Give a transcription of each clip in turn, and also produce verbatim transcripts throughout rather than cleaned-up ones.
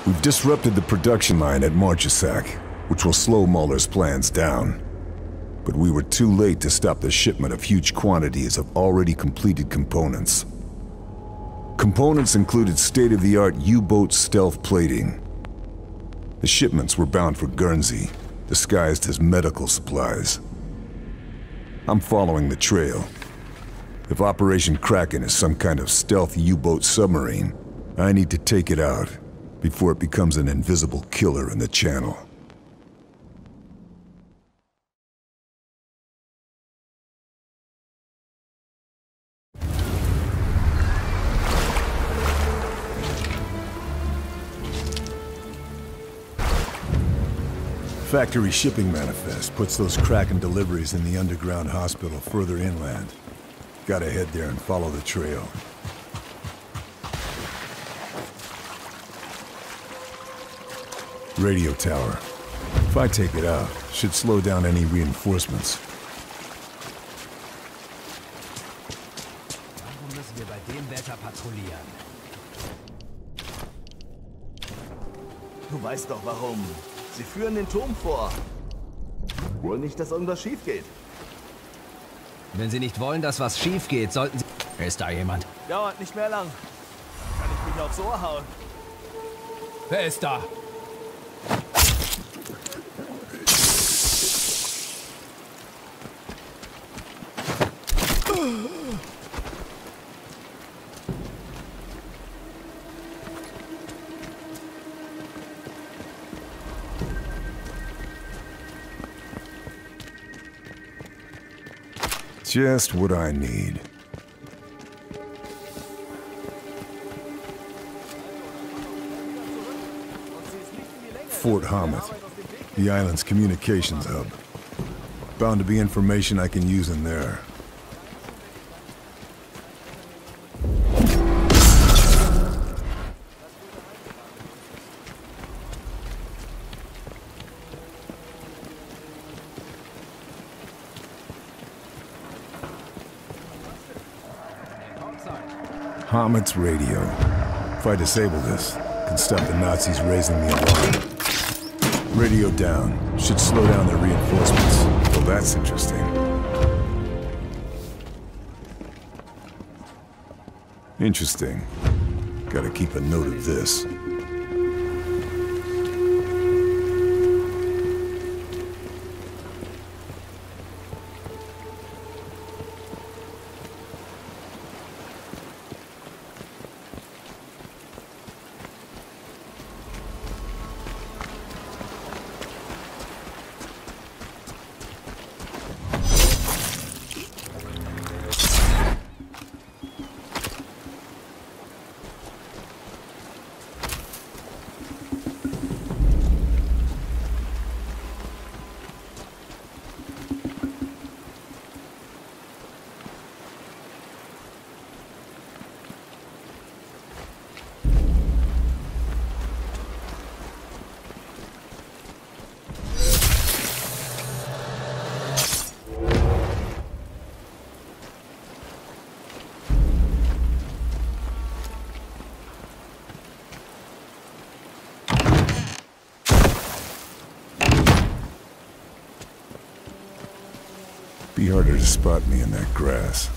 We've disrupted the production line at Marchesac, which will slow Mahler's plans down. But we were too late to stop the shipment of huge quantities of already completed components. Components included state-of-the-art U-boat stealth plating. The shipments were bound for Guernsey, disguised as medical supplies. I'm following the trail. If Operation Kraken is some kind of stealth U-boat submarine, I need to take it out before it becomes an invisible killer in the channel. Factory shipping manifest puts those Kraken deliveries in the underground hospital further inland. Gotta head there and follow the trail. Radio tower. If I take it out, should slow down any reinforcements. Warum müssen wir bei dem Wetter patrouillieren? Du weißt doch warum. Sie führen den Turm vor. Wohl nicht, dass irgendwas schief geht. Wenn Sie nicht wollen, dass was schief geht, sollten Sie... Ist da jemand? Dauert nicht mehr lang. Kann ich mich aufs Ohr hauen. Wer ist da? Just what I need. Fort Hamid, the island's communications hub. Bound to be information I can use in there. Hamid's radio. If I disable this, I can stop the Nazis raising the alarm. Radio down. Should slow down their reinforcements. Well, that's interesting. Interesting. Gotta keep a note of this. Be harder to spot me in that grass.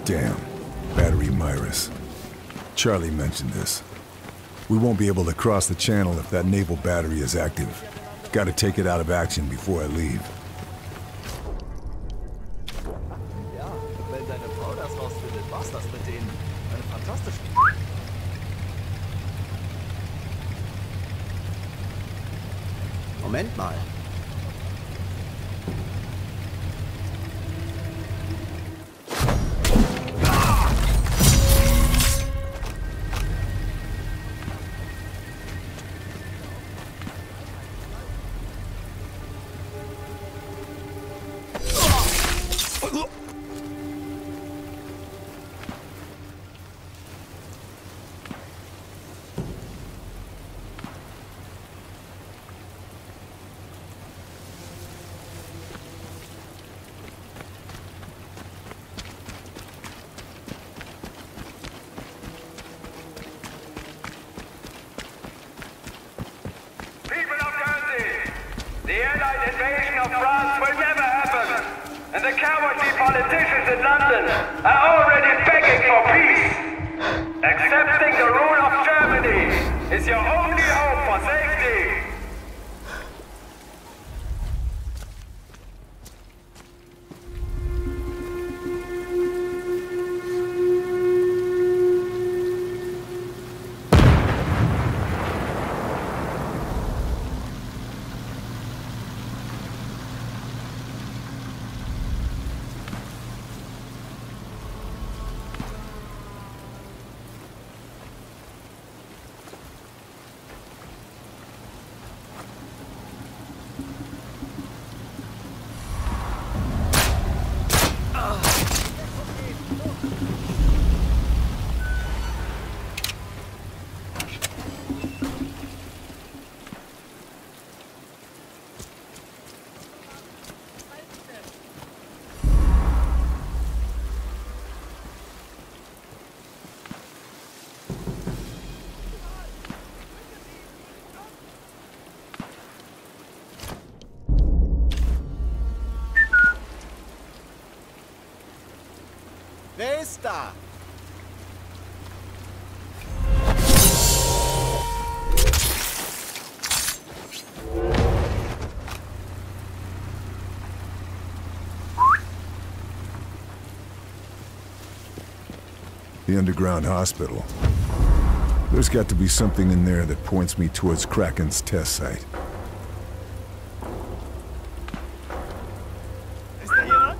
Damn. Battery Mirus. Charlie mentioned this. We won't be able to cross the channel if that naval battery is active. Gotta take it out of action before I leave. Ja, wenn deine Frau das rausfindet, war's das mit denen. Eine fantastische... Moment mal. The Allied invasion of France will never happen, and the cowardly politicians in London are already begging for peace. Accepting the rule of Germany is your only hope for safety. Wer ist da? The underground hospital. There's got to be something in there that points me towards Kraken's test site. Ist da jemand?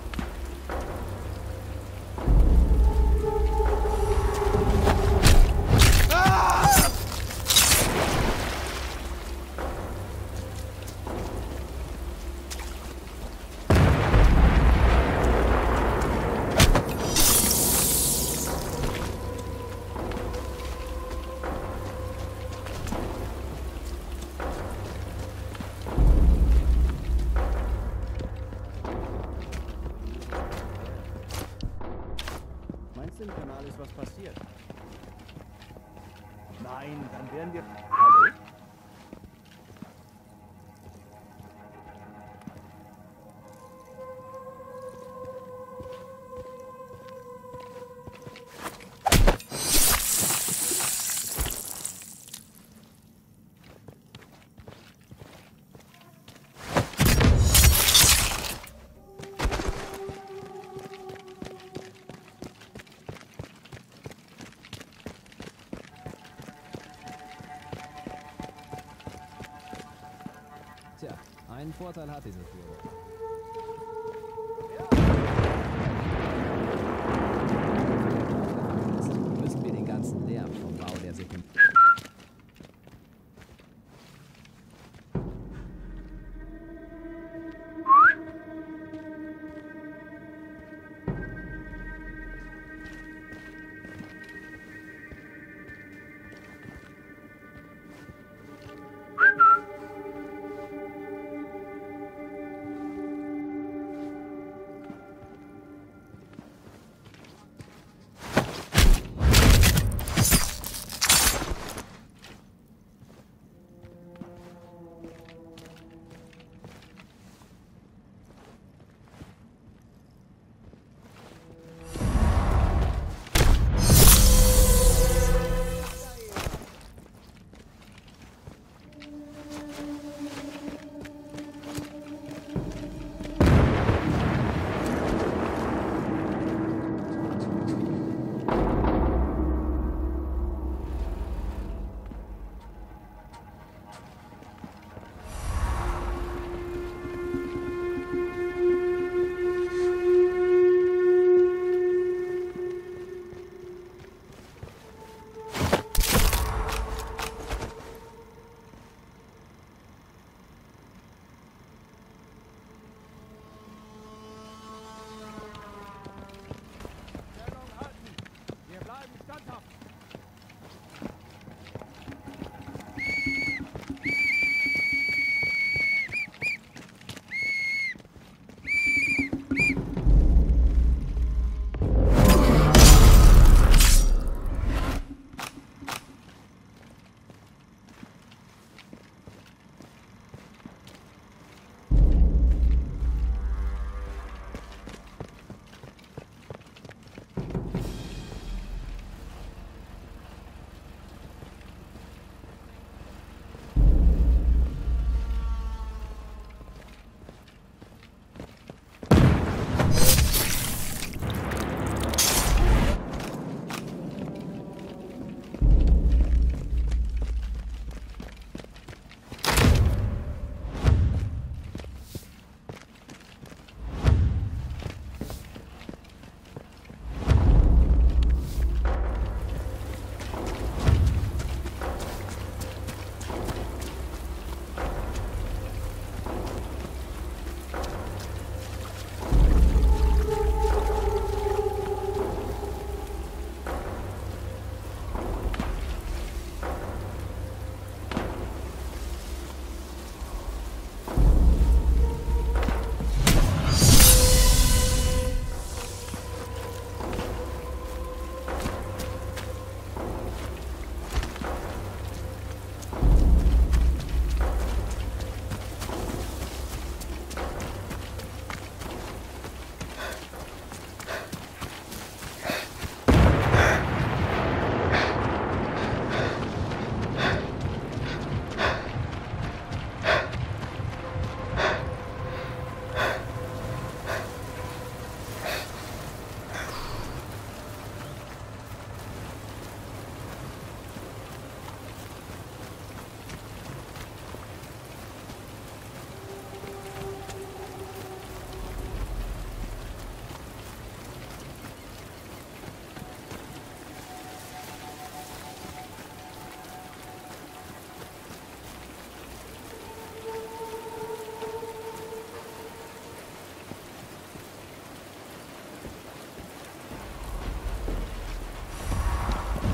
Meinst du, im Kanal ist was passiert? Nein, dann wären wir... Hallo? Tja, einen Vorteil hat diese Führung. Müssen wir den ganzen Lärm vom Bau der Sekund...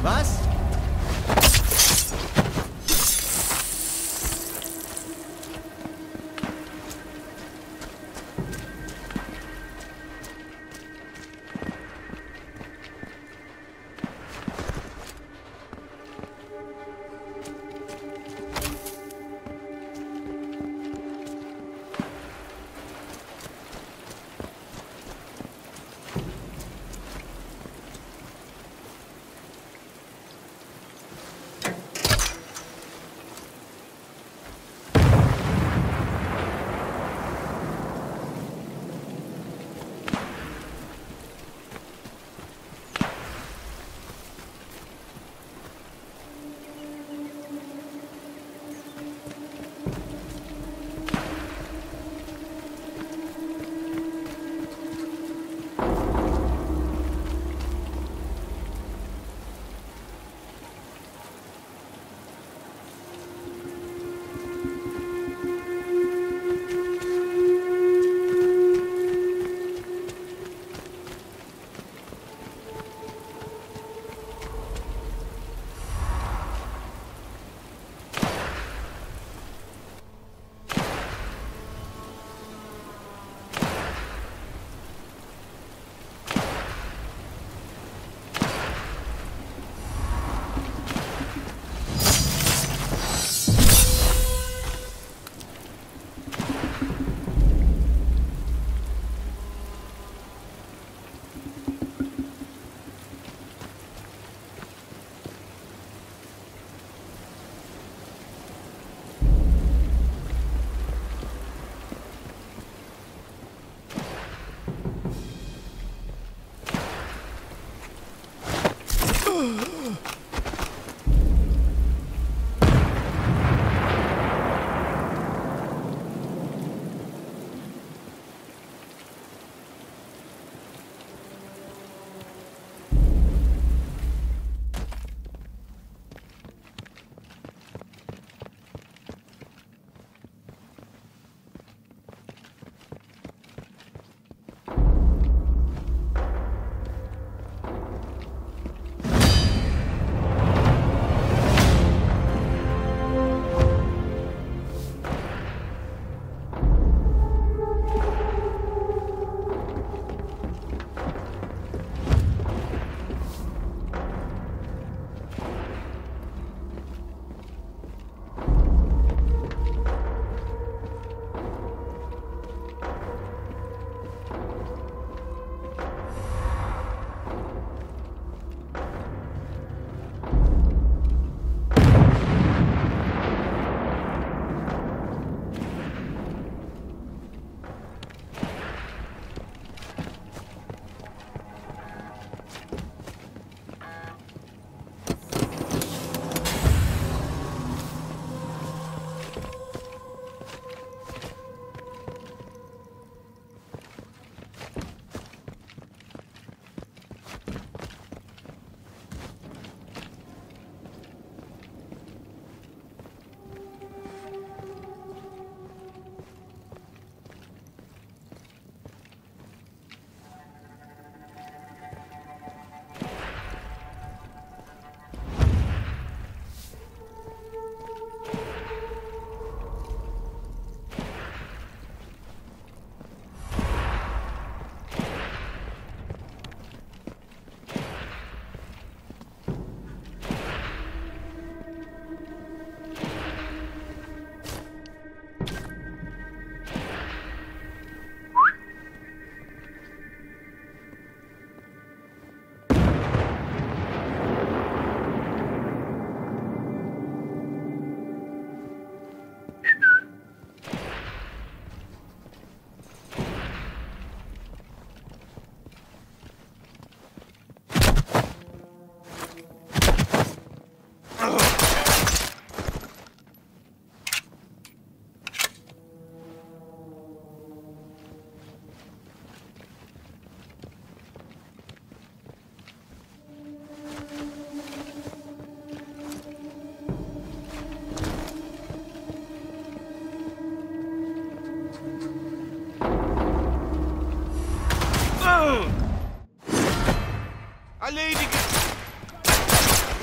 Was? Erledige!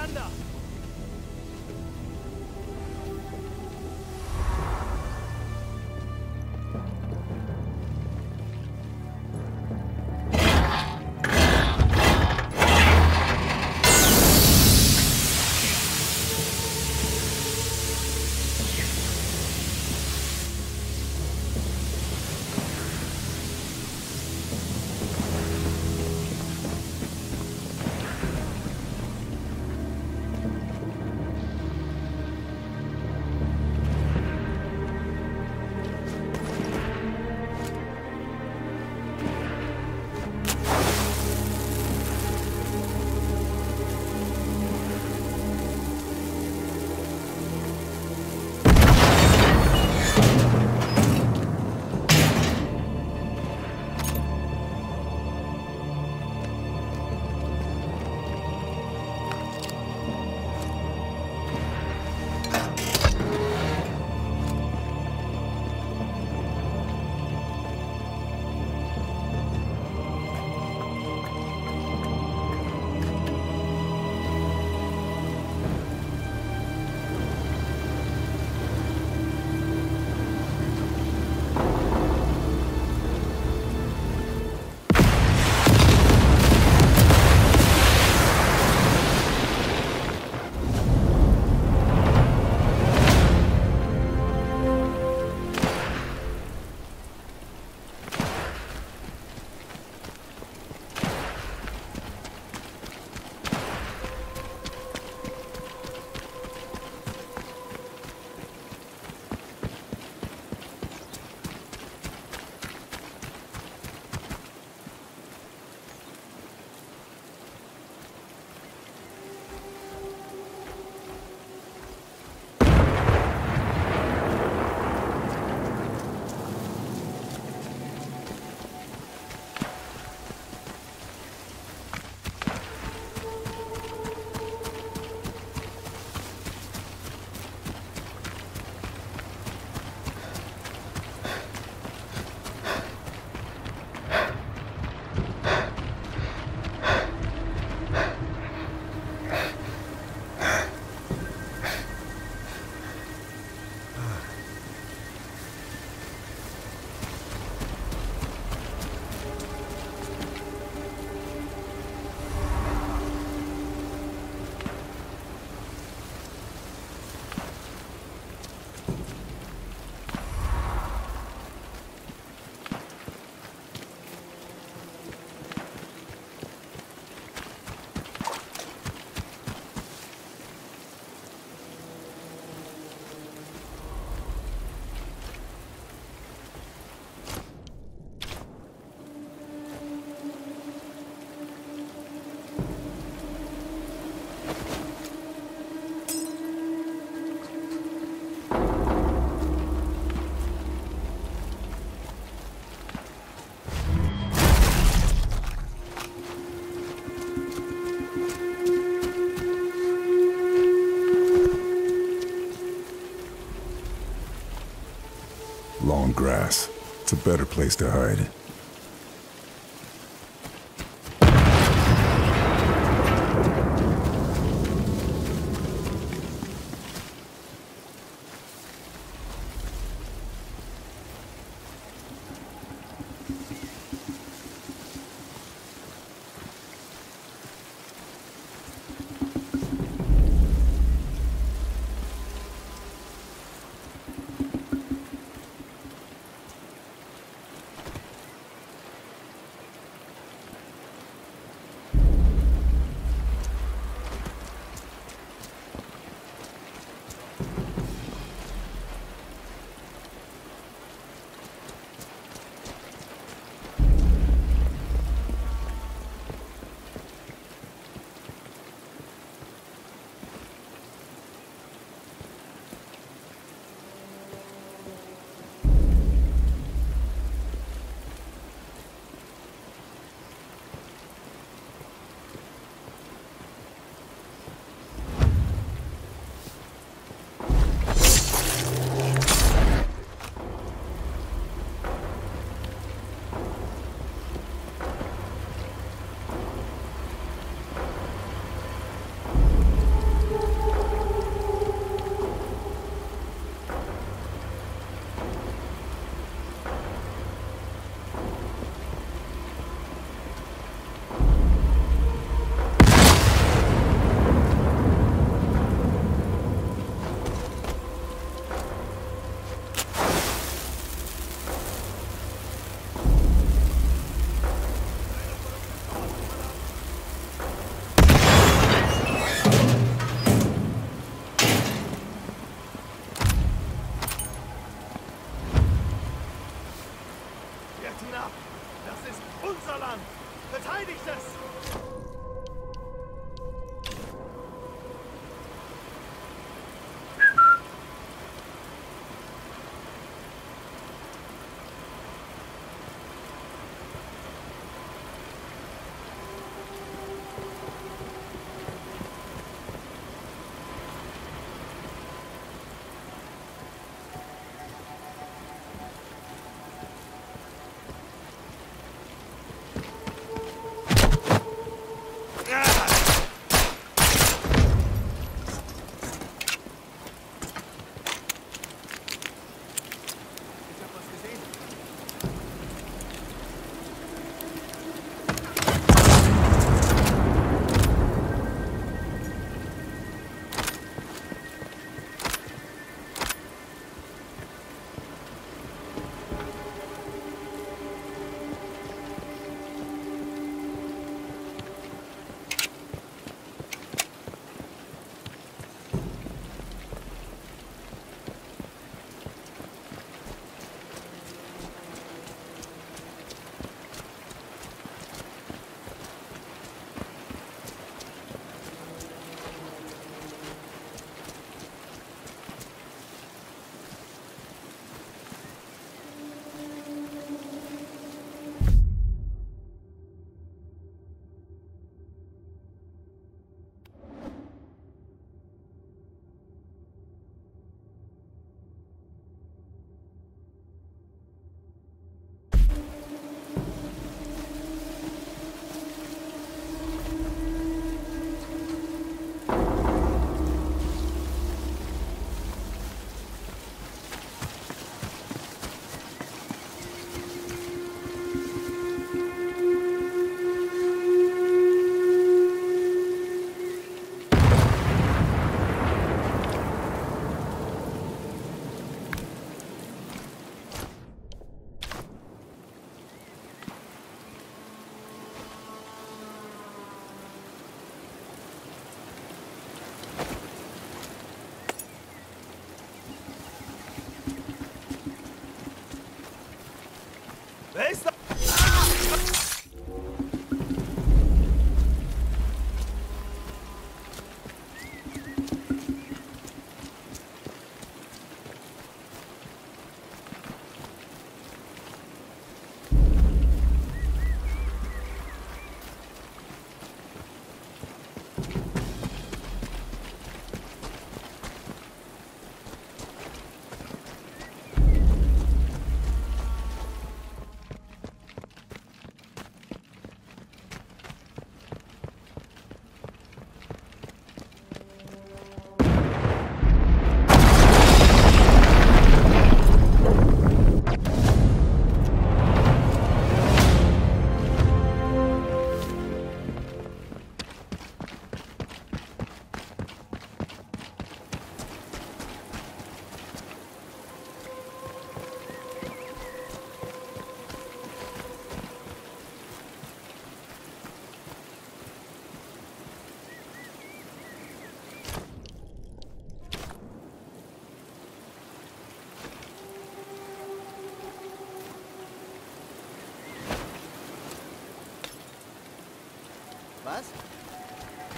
Commander! Long grass. It's a better place to hide.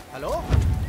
Hallo?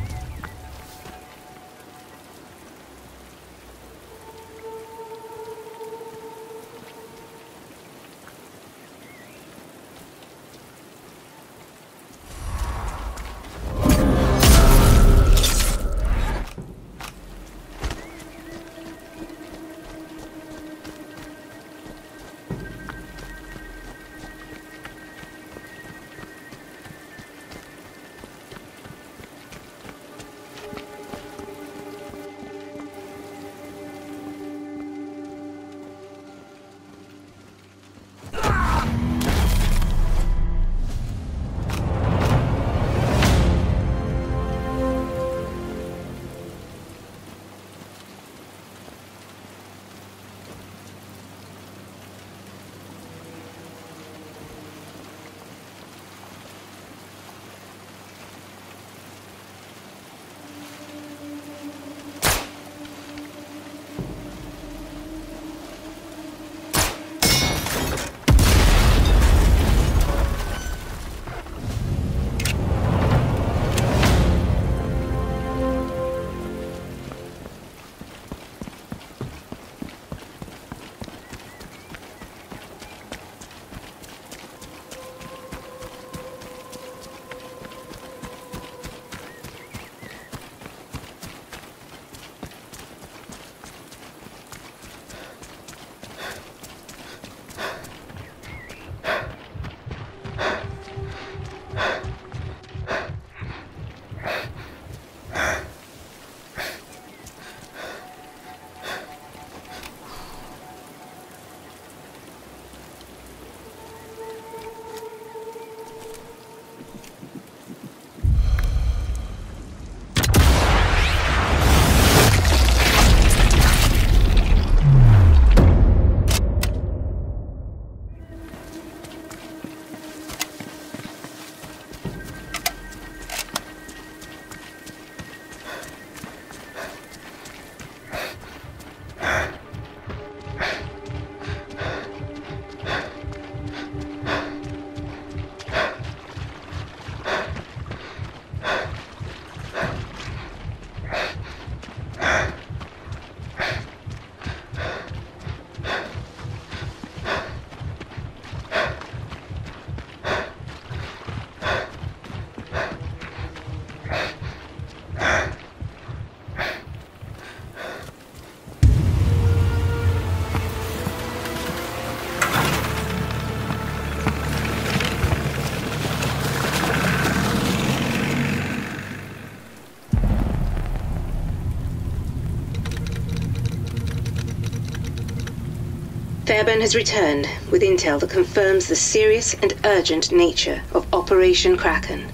Fairburn has returned with intel that confirms the serious and urgent nature of Operation Kraken.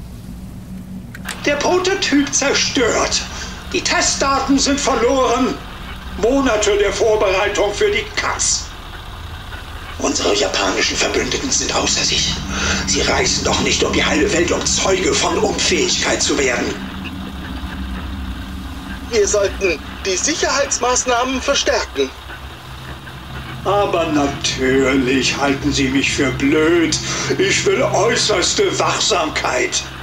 Der Prototyp zerstört. Die Testdaten sind verloren. Monate der Vorbereitung für die Katz. Unsere japanischen Verbündeten sind außer sich. Sie reisen doch nicht um die halbe Welt, um Zeuge von Unfähigkeit zu werden. Wir sollten die Sicherheitsmaßnahmen verstärken. Aber natürlich halten Sie mich für blöd. Ich will äußerste Wachsamkeit.